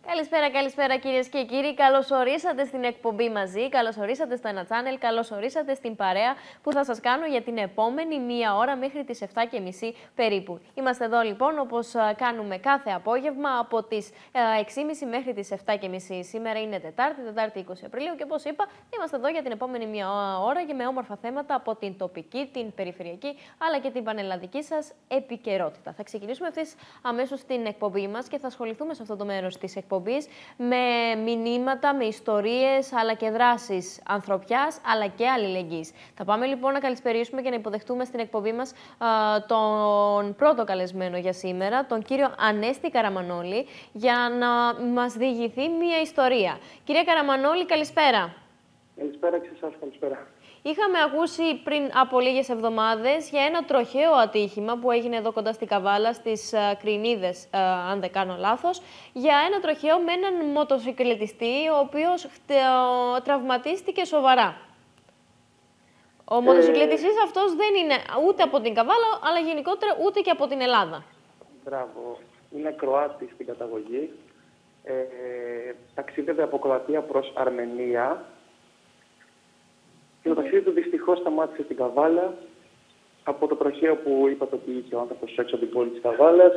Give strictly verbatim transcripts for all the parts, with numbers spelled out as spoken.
Καλησπέρα, καλησπέρα κυρίες και κύριοι. Καλώς ορίσατε στην εκπομπή μαζί, καλώς ορίσατε στο ένα channel, καλώς ορίσατε στην παρέα που θα σας κάνω για την επόμενη μία ώρα μέχρι τις επτά και μισή περίπου. Είμαστε εδώ λοιπόν όπως κάνουμε κάθε απόγευμα από τις έξι και μισή μέχρι τις επτά και μισή. Σήμερα είναι Τετάρτη, Τετάρτη είκοσι Απριλίου και όπως είπα είμαστε εδώ για την επόμενη μία ώρα και με όμορφα θέματα από την τοπική, την περιφερειακή αλλά και την πανελλαδική σας επικαιρότητα. Θα ξεκινήσουμε ευθύς αμέσως την εκπομπή μας και θα ασχοληθούμε σε αυτό το μέρος της εκπομπής με μηνύματα, με ιστορίες αλλά και δράσεις ανθρωπιάς αλλά και αλληλεγγύης. Θα πάμε λοιπόν να καλησπερίσουμε και να υποδεχτούμε στην εκπομπή μας α, τον πρώτο καλεσμένο για σήμερα, τον κύριο Ανέστη Καραμανόλη, για να μας διηγηθεί μία ιστορία. Κυρία Καραμανόλη, καλησπέρα. Καλησπέρα και σε εσάς, καλησπέρα. Είχαμε ακούσει πριν από λίγες εβδομάδες για ένα τροχαίο ατύχημα που έγινε εδώ κοντά στην Καβάλα, στις uh, Κρινίδες, uh, αν δεν κάνω λάθος, για ένα τροχαίο με έναν μοτοσυκλετιστή, ο οποίος uh, τραυματίστηκε σοβαρά. Ο ε... μοτοσυκλετιστής αυτός δεν είναι ούτε από την Καβάλα, αλλά γενικότερα ούτε και από την Ελλάδα. Μπράβο. Είναι Κροάτης στην καταγωγή. Ε, ταξίδευε από Κροατία προς Αρμενία. Και το ταξίδι του δυστυχώς σταμάτησε στην Καβάλα από το τροχαίο που είπατε ότι είχε ο άνθρωπος έξω από την πόλη της Καβάλας.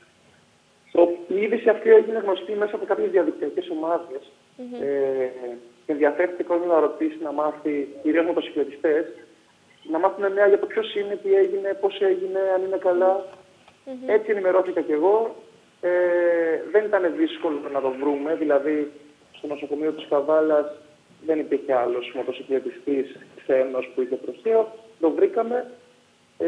Το, η είδηση αυτή έγινε γνωστή μέσα από κάποιες διαδικτυακές ομάδες. Mm-hmm. ε, και ενδιαφέρθηκε κόσμο να ρωτήσει, να μάθει, κυρίως μοτοσυκλετιστές, να μάθουν νέα για το ποιος είναι, τι έγινε, πώς έγινε, αν είναι καλά. Mm-hmm. Έτσι ενημερώθηκα κι εγώ. Ε, δεν ήταν δύσκολο να το βρούμε, δηλαδή στο νοσοκομείο της Καβάλας δεν υπήρχε άλλος μοτοσυκλετιστής ξένος που είχε τροχαίο. Το βρήκαμε ε,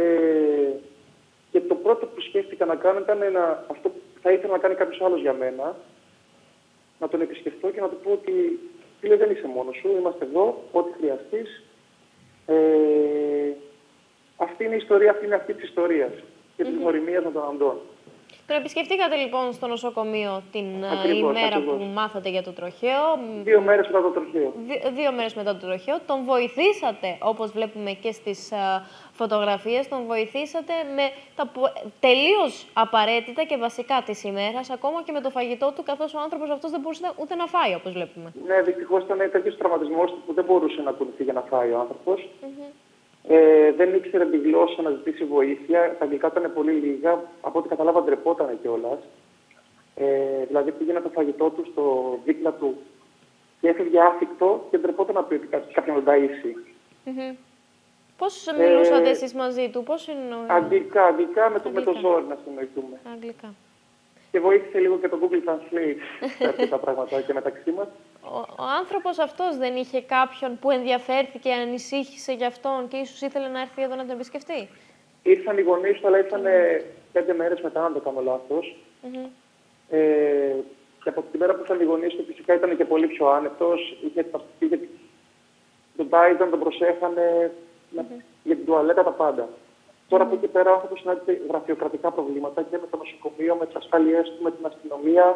και το πρώτο που σκέφτηκα να κάνω ήταν να, αυτό που θα ήθελα να κάνει κάποιος άλλος για μένα, να τον επισκεφτώ και να του πω ότι φίλε, δεν είσαι μόνος σου, είμαστε εδώ, ό,τι χρειαστείς. Ε, αυτή είναι η ιστορία, αυτή είναι αυτή της ιστορίας και της γνωριμίας με τον Αντών. Τον επισκεφτήκατε λοιπόν στο νοσοκομείο την ακριβώς, ημέρα ακριβώς. που μάθατε για το τροχαίο. Δύο μέρες μετά το τροχαίο. Δι- δύο μέρες μετά το τροχαίο. Τον βοηθήσατε, όπως βλέπουμε και στις α, φωτογραφίες, τον βοηθήσατε με τα τελείως απαραίτητα και βασικά της ημέρας, ακόμα και με το φαγητό του, καθώς ο άνθρωπος αυτός δεν μπορούσε ούτε να φάει, όπως βλέπουμε. Ναι, δυστυχώς ήταν τέτοιος τραυματισμός που δεν μπορούσε να κουνηθεί για να φάει ο άνθρωπος. Mm-hmm. Ε, δεν ήξερε τη γλώσσα να ζητήσει βοήθεια. Τα αγγλικά ήταν πολύ λίγα. Από ό,τι καταλάβα, ντρεπόταν κιόλας. Ε, δηλαδή, πήγαινε το φαγητό του στο δίπλα του και έφευγε άφικτο και ντρεπόταν να πει ότι κάποιον τον ταΐσει. Mm-hmm. Πώς μιλούσατε ε, εσείς μαζί του, πώς είναι. Αγγλικά, αγγλικά με το, με το ζόρι να συνοηθούμε. Αγγλικά. Και βοήθησε λίγο και το Google Translate σε αυτά τα πράγματα και μεταξύ μας. Ο, ο άνθρωπος αυτός δεν είχε κάποιον που ενδιαφέρθηκε, ανησύχησε γι' αυτόν και ίσως ήθελε να έρθει εδώ να τον επισκεφτεί. Ήρθαν οι γονείς του, αλλά ήρθαν mm. πέντε μέρες μετά, αν το κάνω λάθος. Mm-hmm. Ε, και από την μέρα που ήρθαν οι γονείς του, φυσικά ήταν και πολύ πιο άνετος. Είχε, είχε, τον τάιζαν, τον προσέχανε mm-hmm. για την τουαλέτα, τα πάντα. Τώρα από εκεί πέρα ο άνθρωπος συνάντησε γραφειοκρατικά προβλήματα και με το νοσοκομείο, με τις ασφαλείες του, με την αστυνομία.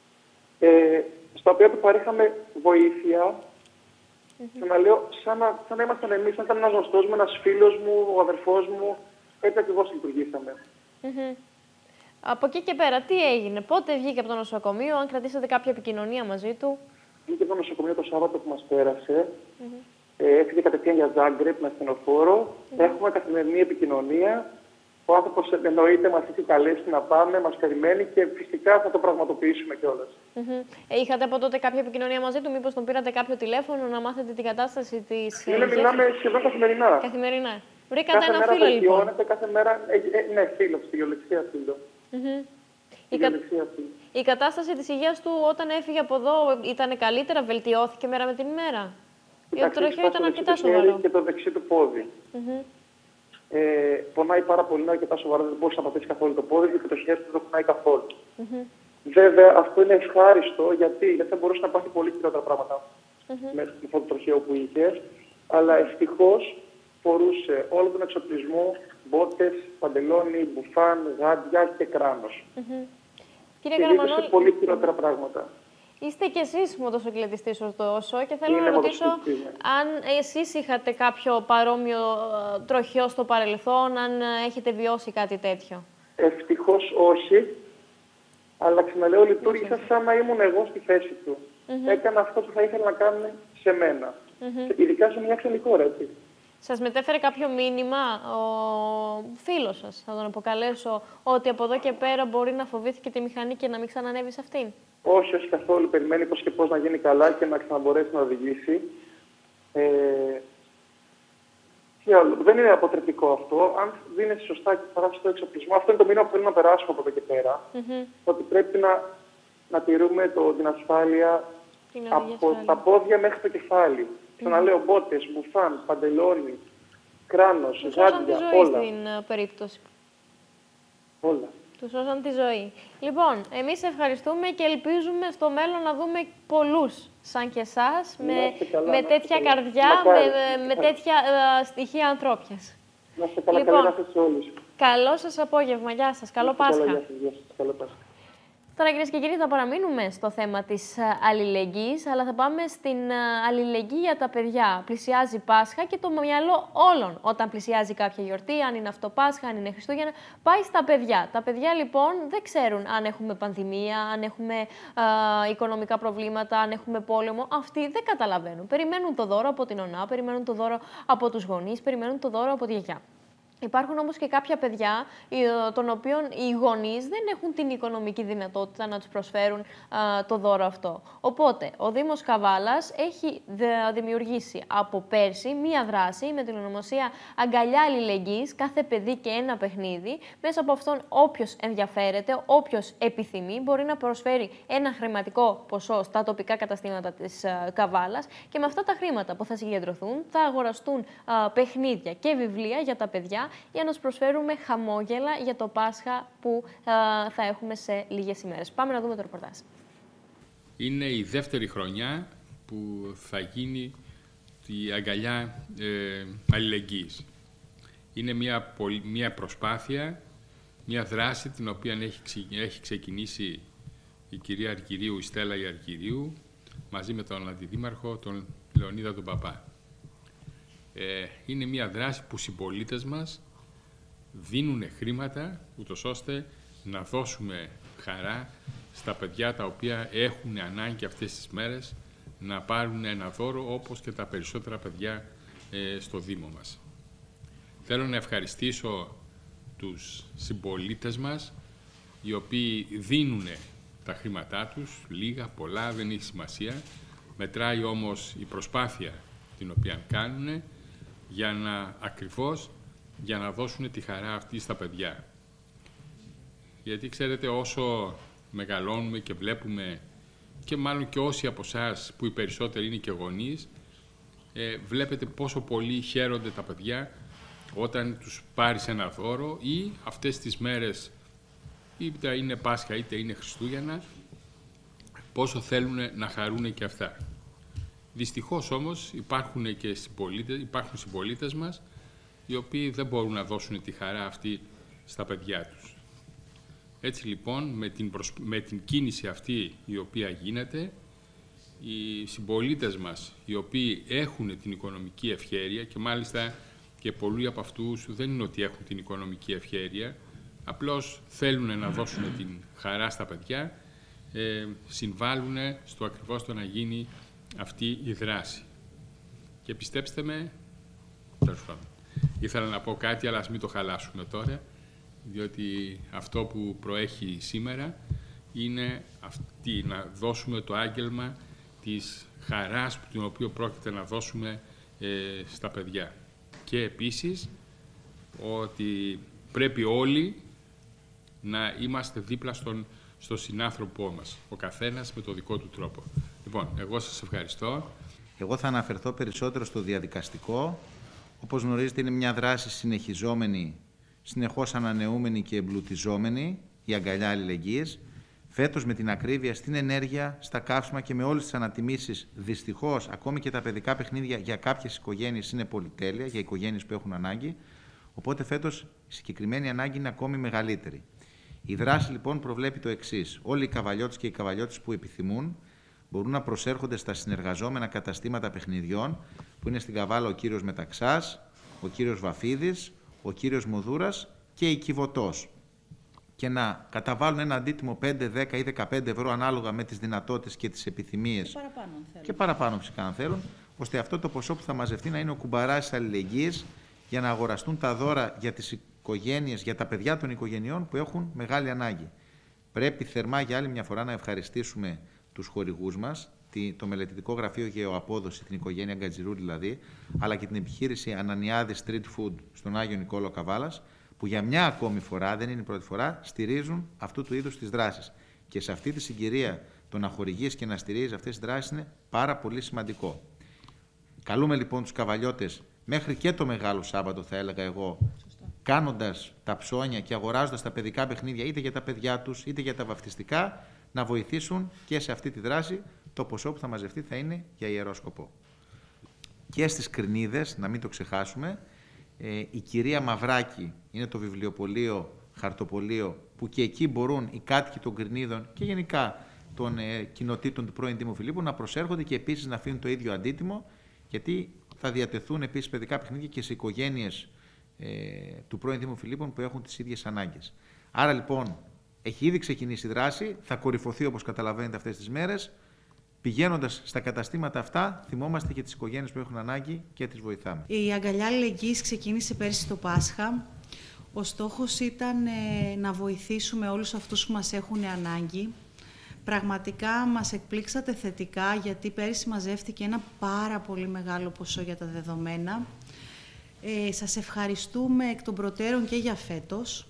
Ε, στα οποία του παρήχαμε βοήθεια. Mm-hmm. Και να λέω, σαν να, σαν να ήμασταν εμείς, σαν να ήταν ένας γνωστός μου, ένας φίλος μου, ο αδερφός μου. Έτσι ακριβώς λειτουργήσαμε. Mm-hmm. Από εκεί και πέρα, τι έγινε, πότε βγήκε από το νοσοκομείο, αν κρατήσατε κάποια επικοινωνία μαζί του. Βγήκε από το νοσοκομείο το Σάββατο που μας πέρασε. Mm-hmm. Ε, έφυγε κατευθείαν για Ζάγκρεπ με ασθενοφόρο. Mm-hmm. Έχουμε καθημερινή επικοινωνία. Ο άνθρωπος εννοείται μας έχει καλέσει να πάμε, μας περιμένει και φυσικά θα το πραγματοποιήσουμε κιόλας. Mm-hmm. Ε, είχατε από τότε κάποια επικοινωνία μαζί του, μήπως τον πήρατε κάποιο τηλέφωνο να μάθετε την κατάσταση της. Ναι, μιλάμε σχεδόν καθημερινά. Καθημερινά. Βρήκατε κάθε ένα μέρα φίλο λοιπόν. Κάθε μέρα, ε, ε, ναι, φίλο, στη γεωλεξία φίλο. Mm-hmm. Η, κα... φίλο. Η κατάσταση της υγείας του όταν έφυγε από εδώ ήταν καλύτερα, βελτιώθηκε μέρα με την ημέρα. Κοιτάξτε, το τροχαίο ήταν αρκετά το σοβαρό. Και το δεξί του πόδι. Mm-hmm. Ε, πονάει πάρα πολύ, είναι αρκετά σοβαρό, δεν μπορούσε να πατήσει καθόλου το πόδι και το χέρι του δεν πονάει καθόλου. Mm-hmm. Βέβαια, αυτό είναι ευχάριστο γιατί, γιατί θα μπορούσε να πάθει πολύ χειρότερα πράγματα mm-hmm. με αυτό το τροχαίο που είχε. Αλλά ευτυχώς φορούσε όλο τον εξοπλισμό, μπότες, παντελόνι, μπουφάν, γάντια και κράνος. Mm-hmm. Κύριε και Καραμανόλη, σε πολύ χειρότερα πράγματα. Είστε κι εσείς μοτοσυκλετιστής ωστόσο και θέλω Είναι να ρωτήσω ναι. αν εσείς είχατε κάποιο παρόμοιο τροχαίο στο παρελθόν, αν έχετε βιώσει κάτι τέτοιο. Ευτυχώς όχι. Αλλά ξαναλέω, λειτουργήσα σαν να ήμουν εγώ στη θέση του. Mm-hmm. Έκανα αυτό που θα ήθελα να κάνουν σε μένα. Mm-hmm. Ειδικά σε μια ξένη χώρα, έτσι. Σας μετέφερε κάποιο μήνυμα ο φίλος σας, θα τον αποκαλέσω, ότι από εδώ και πέρα μπορεί να φοβήθηκε τη μηχανή και να μην ξανανεύει σε αυτήν? Όχι, όχι καθόλου. Περιμένει πώς και πώς να γίνει καλά και να ξαναμπορέσει να οδηγήσει. Ε, τι άλλο. Δεν είναι αποτρεπτικό αυτό. Αν δίνεσαι σωστά και παράσει το εξοπλισμό, αυτό είναι το μήνυμα που θέλουμε να περάσουμε από εδώ και πέρα. Mm-hmm. Ότι πρέπει να, να τηρούμε το, την ασφάλεια την από ασφάλεια. τα πόδια μέχρι το κεφάλι. Mm-hmm. Ξαναλέω, μπότες, μπουφάν, παντελόνι, κράνος, γάντια, όλα. Στην uh, περίπτωση. Όλα. Του σώσαν τη ζωή. Λοιπόν, εμείς ευχαριστούμε και ελπίζουμε στο μέλλον να δούμε πολλούς σαν και εσάς, με, καλά, με τέτοια καλά. καρδιά, με, με τέτοια uh, στοιχεία ανθρώπιας. Να είστε καλά, λοιπόν, καλά σε όλους. Καλό σας απόγευμα. Γεια σας. Καλό Πάσχα. Καλά, γεια σας, γεια σας. Καλό Πάσχα. Τώρα, κυρίες και κύριοι, θα παραμείνουμε στο θέμα της αλληλεγγύης, αλλά θα πάμε στην αλληλεγγύη για τα παιδιά. Πλησιάζει Πάσχα και το μυαλό όλων, όταν πλησιάζει κάποια γιορτή, αν είναι αυτό Πάσχα, αν είναι Χριστούγεννα, πάει στα παιδιά. Τα παιδιά, λοιπόν, δεν ξέρουν αν έχουμε πανδημία, αν έχουμε α, οικονομικά προβλήματα, αν έχουμε πόλεμο. Αυτοί δεν καταλαβαίνουν. Περιμένουν το δώρο από την ΟΝΑ, περιμένουν το δώρο από τους γονείς, περιμένουν το δώρο από τη γιαγιά. Υπάρχουν όμως και κάποια παιδιά, των οποίων οι γονείς δεν έχουν την οικονομική δυνατότητα να τους προσφέρουν α, το δώρο αυτό. Οπότε, ο Δήμος Καβάλας έχει δημιουργήσει από πέρσι μία δράση με την ονομασία Αγκαλιά Αλληλεγγύης, κάθε παιδί και ένα παιχνίδι. Μέσα από αυτόν, όποιος ενδιαφέρεται, όποιος επιθυμεί, μπορεί να προσφέρει ένα χρηματικό ποσό στα τοπικά καταστήματα της α, Καβάλας και με αυτά τα χρήματα που θα συγκεντρωθούν, θα αγοραστούν α, παιχνίδια και βιβλία για τα παιδιά, για να τους προσφέρουμε χαμόγελα για το Πάσχα που α, θα έχουμε σε λίγες ημέρες. Πάμε να δούμε το ρεπορτάζ. Είναι η δεύτερη χρονιά που θα γίνει η αγκαλιά ε, αλληλεγγύης. Είναι μια, μια προσπάθεια, μια δράση την οποία έχει, έχει ξεκινήσει η κυρία Αρκυρίου, η Στέλλα η Αρκυρίου, μαζί με τον αντιδήμαρχο, τον Λεωνίδα τον Παπά. Ε, είναι μια δράση που οι συμπολίτες μας δίνουν χρήματα, ούτως ώστε να δώσουμε χαρά στα παιδιά τα οποία έχουν ανάγκη αυτές τις μέρες να πάρουν ένα δώρο, όπως και τα περισσότερα παιδιά ε, στο Δήμο μας. Θέλω να ευχαριστήσω τους συμπολίτες μας, οι οποίοι δίνουν τα χρήματά τους, λίγα, πολλά, δεν έχει σημασία. Μετράει όμως η προσπάθεια την οποία κάνουν για να ακριβώς για να δώσουν τη χαρά αυτή στα παιδιά. Γιατί ξέρετε, όσο μεγαλώνουμε και βλέπουμε, και μάλλον και όσοι από εσάς που οι περισσότεροι είναι και γονείς, ε, βλέπετε πόσο πολύ χαίρονται τα παιδιά όταν τους πάρεις ένα δώρο ή αυτές τις μέρες, είτε είναι Πάσχα είτε είναι Χριστούγεννα, πόσο θέλουν να χαρούν και αυτά. Δυστυχώς όμως υπάρχουν και συμπολίτες, υπάρχουν συμπολίτες μας οι οποίοι δεν μπορούν να δώσουν τη χαρά αυτή στα παιδιά τους. Έτσι λοιπόν, με την, προσ... με την κίνηση αυτή η οποία γίνεται, οι συμπολίτες μας οι οποίοι έχουν την οικονομική ευχέρεια, και μάλιστα και πολλοί από αυτούς δεν είναι ότι έχουν την οικονομική ευχέρεια, απλώς θέλουν να δώσουν την χαρά στα παιδιά, ε, συμβάλλουν στο ακριβώς το να γίνει αυτή η δράση. Και πιστέψτε με, τέλος πάντων, ήθελα να πω κάτι, αλλά ας μην το χαλάσουμε τώρα, διότι αυτό που προέχει σήμερα είναι αυτή, να δώσουμε το άγγελμα της χαράς την οποία πρόκειται να δώσουμε ε, στα παιδιά. Και επίσης ότι πρέπει όλοι να είμαστε δίπλα στον, στο συνάνθρωπό μας, ο καθένας με το δικό του τρόπο. Λοιπόν, εγώ σας ευχαριστώ. Εγώ θα αναφερθώ περισσότερο στο διαδικαστικό. Όπως γνωρίζετε, είναι μια δράση συνεχιζόμενη, συνεχώς ανανεούμενη και εμπλουτιζόμενη, η αγκαλιά αλληλεγγύης. Φέτος, με την ακρίβεια στην ενέργεια, στα καύσιμα και με όλες τις ανατιμήσεις, δυστυχώς, ακόμη και τα παιδικά παιχνίδια για κάποιες οικογένειες είναι πολυτέλεια, για οικογένειες που έχουν ανάγκη. Οπότε φέτος η συγκεκριμένη ανάγκη είναι ακόμη μεγαλύτερη. Η δράση λοιπόν προβλέπει το εξής. Όλοι οι καβαλιώτες και οι καβαλιώτες που επιθυμούν μπορούν να προσέρχονται στα συνεργαζόμενα καταστήματα παιχνιδιών, που είναι στην Καβάλα ο κύριος Μεταξάς, ο κύριος Βαφίδης, ο κύριος Μοδούρας και η Κιβωτός. και να καταβάλουν ένα αντίτιμο πέντε, δέκα ή δεκαπέντε ευρώ ανάλογα με τις δυνατότητες και τις επιθυμίες. Και παραπάνω, αν θέλουν. Και παραπάνω φυσικά αν θέλουν, ώστε αυτό το ποσό που θα μαζευτεί να είναι ο κουμπαράς της αλληλεγγύης για να αγοραστούν τα δώρα για τις οικογένειες, για τα παιδιά των οικογενειών που έχουν μεγάλη ανάγκη. Πρέπει θερμά για άλλη μια φορά να ευχαριστήσουμε τους χορηγούς μας, το Μελετητικό Γραφείο Γεωαπόδοση, την οικογένεια Γκατζηρού δηλαδή, αλλά και την επιχείρηση Ανανιάδη Street Food στον Άγιο Νικόλαο Καβάλας, που για μια ακόμη φορά, δεν είναι η πρώτη φορά, στηρίζουν αυτού του είδους τις δράσεις. Και σε αυτή τη συγκυρία το να χορηγείς και να στηρίζεις αυτές τις δράσεις είναι πάρα πολύ σημαντικό. Καλούμε λοιπόν τους καβαλιώτες μέχρι και το Μεγάλο Σάββατο, θα έλεγα εγώ, κάνοντας τα ψώνια και αγοράζοντας τα παιδικά παιχνίδια είτε για τα παιδιά τους είτε για τα βαφτιστικά, να βοηθήσουν και σε αυτή τη δράση. Το ποσό που θα μαζευτεί θα είναι για ιερό σκοπό. Και στις Κρινίδες, να μην το ξεχάσουμε, ε, η κυρία Μαυράκη είναι το βιβλιοπωλείο, χαρτοπωλείο, που και εκεί μπορούν οι κάτοικοι των Κρινίδων και γενικά των ε, κοινοτήτων του πρώην Δήμου Φιλίππου να προσέρχονται και επίσης να αφήνουν το ίδιο αντίτιμο, γιατί θα διατεθούν επίσης παιδικά παιχνίδια και σε οικογένειες ε, του πρώην Δήμου Φιλίππων που έχουν τις ίδιες ανάγκες. Άρα λοιπόν έχει ήδη ξεκινήσει η δράση, θα κορυφωθεί όπως καταλαβαίνετε αυτές τις μέρες. Πηγαίνοντας στα καταστήματα αυτά, θυμόμαστε και τις οικογένειες που έχουν ανάγκη και τις βοηθάμε. Η αγκαλιά αλληλεγγύης ξεκίνησε πέρσι το Πάσχα. Ο στόχος ήταν ε, να βοηθήσουμε όλους αυτούς που μας έχουν ανάγκη. Πραγματικά μας εκπλήξατε θετικά, γιατί πέρσι μαζεύτηκε ένα πάρα πολύ μεγάλο ποσό για τα δεδομένα. Ε, σας ευχαριστούμε εκ των προτέρων και για φέτος.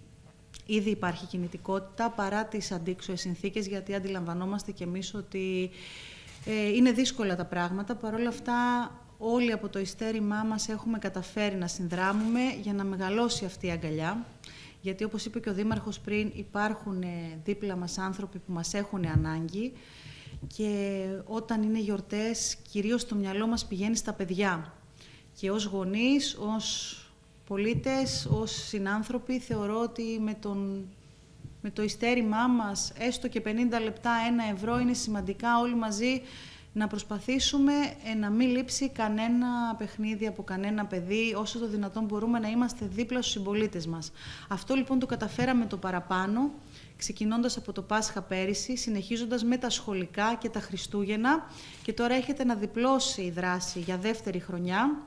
Ήδη υπάρχει κινητικότητα παρά τις αντίξωες συνθήκες, γιατί αντιλαμβανόμαστε κι εμείς ότι ε, είναι δύσκολα τα πράγματα. Παρ' όλα αυτά, όλοι από το ειστέρημά μας έχουμε καταφέρει να συνδράμουμε για να μεγαλώσει αυτή η αγκαλιά. Γιατί, όπως είπε και ο Δήμαρχος πριν, υπάρχουν δίπλα μας άνθρωποι που μας έχουν ανάγκη και όταν είναι γιορτές, κυρίως το μυαλό μας πηγαίνει στα παιδιά. Και ως γονείς, ως πολίτες, ως συνάνθρωποι, θεωρώ ότι με, τον, με το ειστέρημά μας, έστω και πενήντα λεπτά, ένα ευρώ, είναι σημαντικά όλοι μαζί να προσπαθήσουμε ε, να μην λείψει κανένα παιχνίδι από κανένα παιδί, όσο το δυνατόν μπορούμε να είμαστε δίπλα στους συμπολίτες μας. Αυτό λοιπόν το καταφέραμε το παραπάνω, ξεκινώντας από το Πάσχα πέρυσι, συνεχίζοντας με τα σχολικά και τα Χριστούγεννα, και τώρα έχετε να διπλώσει η δράση για δεύτερη χρονιά.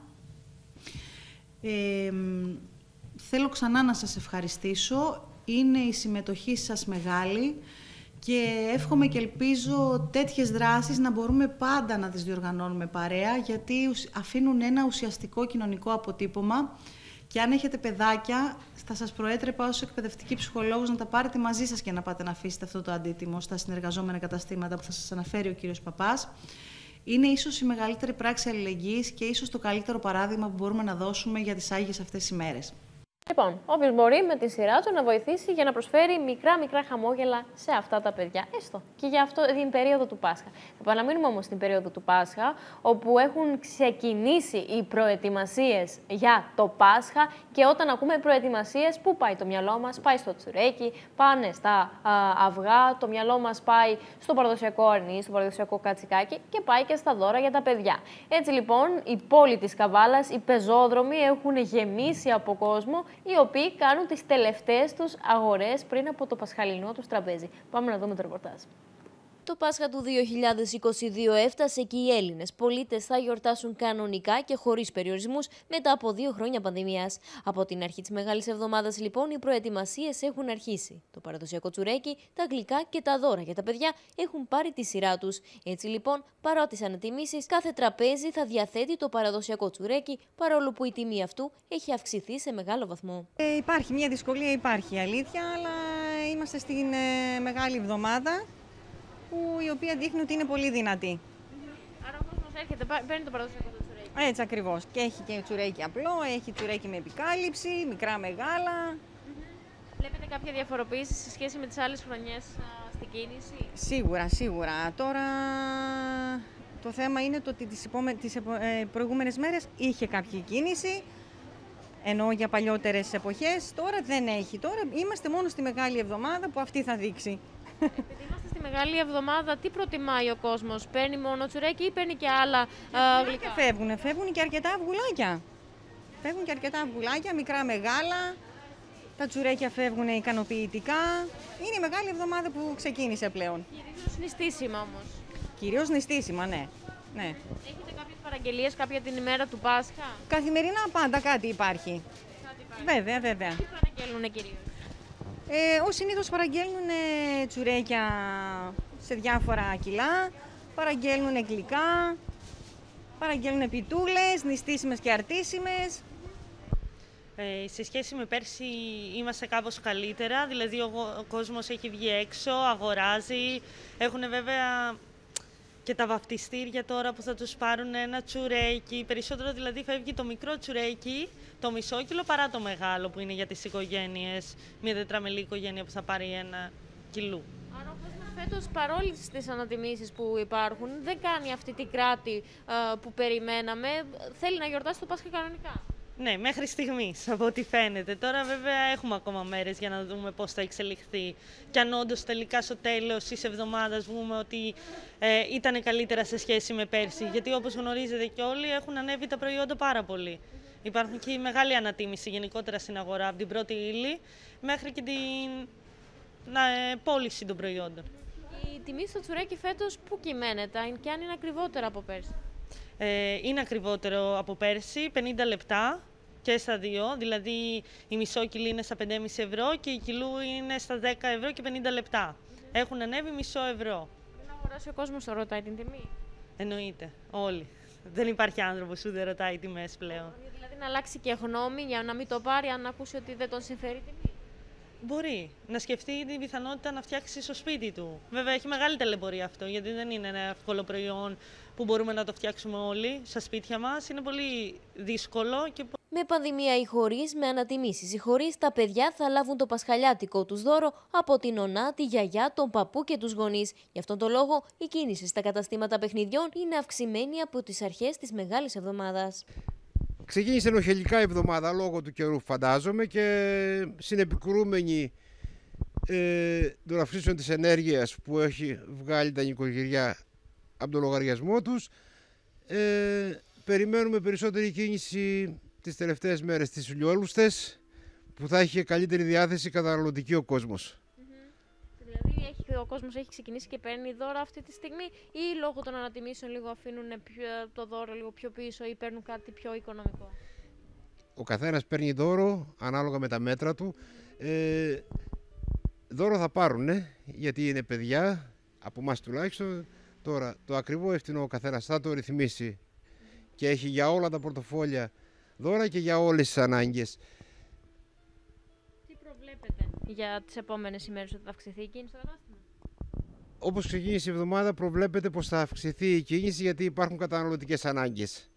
Ε, θέλω ξανά να σας ευχαριστήσω. Είναι η συμμετοχή σας μεγάλη και εύχομαι και ελπίζω τέτοιες δράσεις να μπορούμε πάντα να τις διοργανώνουμε παρέα, γιατί αφήνουν ένα ουσιαστικό κοινωνικό αποτύπωμα και αν έχετε παιδάκια, θα σας προέτρεπα ως εκπαιδευτική ψυχολόγος να τα πάρετε μαζί σας και να πάτε να αφήσετε αυτό το αντίτιμο στα συνεργαζόμενα καταστήματα που θα σας αναφέρει ο κύριος Παπάς. Είναι ίσως η μεγαλύτερη πράξη αλληλεγγύης και ίσως το καλύτερο παράδειγμα που μπορούμε να δώσουμε για τις άγιες αυτές τις ημέρες. Λοιπόν, όποιος μπορεί με τη σειρά του να βοηθήσει για να προσφέρει μικρά-μικρά χαμόγελα σε αυτά τα παιδιά, έστω και για αυτό την περίοδο του Πάσχα. Θα παραμείνουμε όμως στην περίοδο του Πάσχα, όπου έχουν ξεκινήσει οι προετοιμασίες για το Πάσχα, και όταν ακούμε προετοιμασίες, πού πάει το μυαλό μας? Πάει στο τσουρέκι, πάνε στα α, αυγά, το μυαλό μας πάει στο παραδοσιακό αρνί, στο παραδοσιακό κατσικάκι και πάει και στα δώρα για τα παιδιά. Έτσι λοιπόν, η πόλη της Καβάλας, οι πεζόδρομοι έχουν γεμίσει από κόσμο, οι οποίοι κάνουν τις τελευταίες τους αγορές πριν από το πασχαλινό τους τραπέζι. Πάμε να δούμε το ρεπορτάζ. Το Πάσχα του δύο χιλιάδες είκοσι δύο έφτασε και οι Έλληνες πολίτες θα γιορτάσουν κανονικά και χωρίς περιορισμούς μετά από δύο χρόνια πανδημίας. Από την αρχή της Μεγάλης Εβδομάδας, λοιπόν, οι προετοιμασίες έχουν αρχίσει. Το παραδοσιακό τσουρέκι, τα γλυκά και τα δώρα για τα παιδιά έχουν πάρει τη σειρά τους. Έτσι, λοιπόν, παρά τις ανατιμήσεις, κάθε τραπέζι θα διαθέτει το παραδοσιακό τσουρέκι, παρόλο που η τιμή αυτού έχει αυξηθεί σε μεγάλο βαθμό. Ε, υπάρχει μια δυσκολία, υπάρχει αλήθεια, αλλά είμαστε στην ε, Μεγάλη Εβδομάδα, που η οποία δείχνει ότι είναι πολύ δυνατή. Άρα ο κόσμος έρχεται, παίρνει το παραδοσιακό του τσουρέκι. Έτσι ακριβώς. Και έχει και τσουρέκι απλό, έχει τσουρέκι με επικάλυψη, μικρά μεγάλα. Mm-hmm. Βλέπετε κάποια διαφοροποίηση σε σχέση με τις άλλες χρονιές α, στην κίνηση? Σίγουρα, σίγουρα. Τώρα το θέμα είναι το ότι τις, επόμε... τις επο... ε, προηγούμενες μέρες είχε κάποια κίνηση, ενώ για παλιότερες εποχές. Τώρα δεν έχει. Τώρα είμαστε μόνο στη Μεγάλη Εβδομάδα που αυτή θα δείξει. Επειδή είμαστε στη Μεγάλη Εβδομάδα, τι προτιμάει ο κόσμος? Παίρνει μόνο τσουρέκι ή παίρνει και άλλα α, γλυκά? Φεύγουν, φεύγουν και αρκετά αυγουλάκια. Φεύγουν και αρκετά αυγουλάκια, μικρά μεγάλα. Τα τσουρέκια φεύγουν ικανοποιητικά. Είναι η μεγάλη εβδομάδα που ξεκίνησε πλέον. Κυρίως νηστίσιμα όμως. Κυρίως νηστίσιμα, ναι. ναι. Έχετε κάποιες παραγγελίες κάποια την ημέρα του Πάσχα? Καθημερινά πάντα κάτι υπάρχει. Κάτι υπάρχει. Βέβαια, βέβαια. Τι παραγγέλνουνε κυρίως? Ε, ως συνήθως παραγγέλνουν τσουρέκια σε διάφορα κιλά, παραγγέλνουν γλυκά, παραγγέλνουν πιτούλες, νηστίσιμες και αρτίσιμες. Ε, σε σχέση με πέρσι είμαστε κάπως καλύτερα, δηλαδή ο, ο κόσμος έχει βγει έξω, αγοράζει. Έχουν βέβαια και τα βαφτιστήρια τώρα που θα τους πάρουν ένα τσουρέκι. Περισσότερο δηλαδή φεύγει το μικρό τσουρέκι, το μισόκιλο, παρά το μεγάλο που είναι για τις οικογένειες, μια τετραμελή οικογένεια που θα πάρει ένα κιλού. Άρα ο κόσμος φέτος, παρόλες τις ανατιμήσεις που υπάρχουν, δεν κάνει αυτή την κράτη ε, που περιμέναμε. Θέλει να γιορτάσει το Πάσχα κανονικά. Ναι, μέχρι στιγμής, από ό,τι φαίνεται. Τώρα βέβαια έχουμε ακόμα μέρες για να δούμε πώς θα εξελιχθεί. Και αν όντως τελικά στο τέλος της εβδομάδας βγούμε ότι ε, ήταν καλύτερα σε σχέση με πέρσι. Γιατί όπως γνωρίζετε και όλοι έχουν ανέβει τα προϊόντα πάρα πολύ. Υπάρχουν και μεγάλη ανατίμηση γενικότερα στην αγορά, από την πρώτη ύλη μέχρι και την ε, πώληση των προϊόντων. Η τιμή στο τσουρέκι φέτος πού κυμαίνεται και αν είναι ακριβότερα από πέρσι? Ε, είναι ακριβότερο από πέρσι, πενήντα λεπτά και στα δύο, δηλαδή η μισόκιλη είναι στα πέντε κόμμα πέντε ευρώ και η κιλού είναι στα δέκα ευρώ και πενήντα λεπτά. Έχουν ανέβει μισό ευρώ. Πριν αγοράσει ο κόσμος το ρωτάει την τιμή? Εννοείται, όλοι. Δεν υπάρχει άνθρωπος που δεν ρωτάει τιμές πλέον. Δηλαδή να αλλάξει και γνώμη για να μην το πάρει αν ακούσει ότι δεν τον συμφέρει η τιμή? Μπορεί να σκεφτεί την πιθανότητα να φτιάξει στο σπίτι του. Βέβαια, έχει μεγάλη ταλαιπωρία αυτό, γιατί δεν είναι ένα εύκολο προϊόν που μπορούμε να το φτιάξουμε όλοι στα σπίτια μας. Είναι πολύ δύσκολο. Και... Με πανδημία ή χωρίς, με ανατιμήσεις ή χωρίς, τα παιδιά θα λάβουν το πασχαλιάτικο τους δώρο από την νονά, τη γιαγιά, τον παππού και τους γονείς. Γι' αυτόν τον λόγο, η κίνηση στα καταστήματα παιχνιδιών είναι αυξημένη από τις αρχές της Μεγάλης Εβδομάδας. Ξεκίνησε ενοχελικά η εβδομάδα λόγω του καιρού, φαντάζομαι, και συνεπικρούμενοι ε, των αυξήσεων της ενέργειας που έχει βγάλει τα νοικοκυριά από τον λογαριασμό τους. Ε, περιμένουμε περισσότερη κίνηση τις τελευταίες μέρες, τις Ηλιόλουστες, που θα έχει καλύτερη διάθεση καταναλωτική ο κόσμος. Δηλαδή έχει, ο κόσμος έχει ξεκινήσει και παίρνει δώρα αυτή τη στιγμή, ή λόγω των ανατιμήσεων λίγο αφήνουν πιο, το δώρο λίγο πιο πίσω ή παίρνουν κάτι πιο οικονομικό? Ο καθένας παίρνει δώρο ανάλογα με τα μέτρα του. Ε, δώρο θα πάρουν, γιατί είναι παιδιά, από εμάς τουλάχιστον. Τώρα το ακριβό ευθυνό ο καθένας θα το ρυθμίσει και έχει για όλα τα πορτοφόλια δώρα και για όλες τις ανάγκες. Τι προβλέπετε για τις επόμενες ημέρες, ότι θα αυξηθεί η κίνηση στο κατάστημα? Όπως ξεκίνησε η εβδομάδα, προβλέπεται πως θα αυξηθεί η κίνηση, γιατί υπάρχουν καταναλωτικές ανάγκες.